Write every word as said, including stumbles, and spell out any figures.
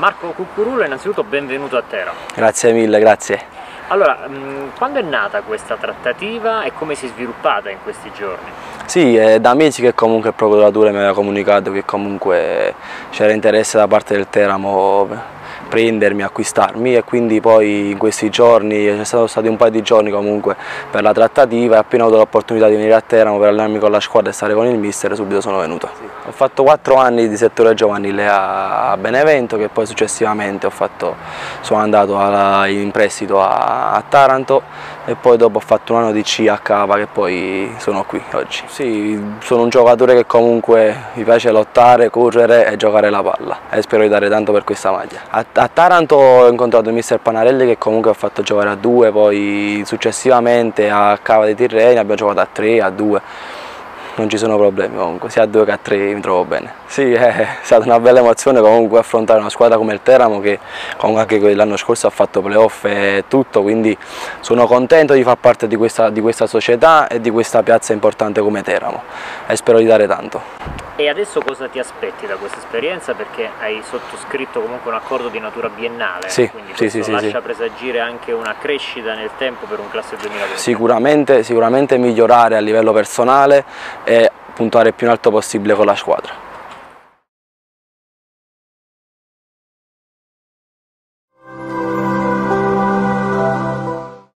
Marco Cucurulo, innanzitutto benvenuto a Teramo. Grazie mille, grazie. Allora, quando è nata questa trattativa e come si è sviluppata in questi giorni? Sì, è da mesi che comunque il procuratore mi aveva comunicato che comunque c'era interesse da parte del Teramo prendermi, acquistarmi, e quindi poi in questi giorni, ci sono stati un paio di giorni comunque per la trattativa, e appena ho avuto l'opportunità di venire a Teramo per allenarmi con la squadra e stare con il mister, subito sono venuto. Sì. Ho fatto quattro anni di settore giovanile a Benevento, che poi successivamente ho fatto, sono andato alla, in prestito a, a Taranto, e poi dopo ho fatto un anno di C a Cava, che poi sono qui oggi. Sì, sono un giocatore che comunque mi piace lottare, correre e giocare la palla, e spero di dare tanto per questa maglia. A, a Taranto ho incontrato il mister Panarelli, che comunque ho fatto giocare a due, poi successivamente a Cava dei Tirreni abbiamo giocato a tre, a due. Non ci sono problemi comunque, sia a due che a tre mi trovo bene. Sì, è stata una bella emozione comunque affrontare una squadra come il Teramo, che comunque anche l'anno scorso ha fatto playoff e tutto, quindi sono contento di far parte di questa, di questa società e di questa piazza importante come Teramo, e spero di dare tanto. E adesso cosa ti aspetti da questa esperienza? Perché hai sottoscritto comunque un accordo di natura biennale, sì, quindi sì, questo sì, lascia sì. presagire anche una crescita nel tempo per un classe duemilaventi. Sicuramente, sicuramente migliorare a livello personale e puntare il più in alto possibile con la squadra.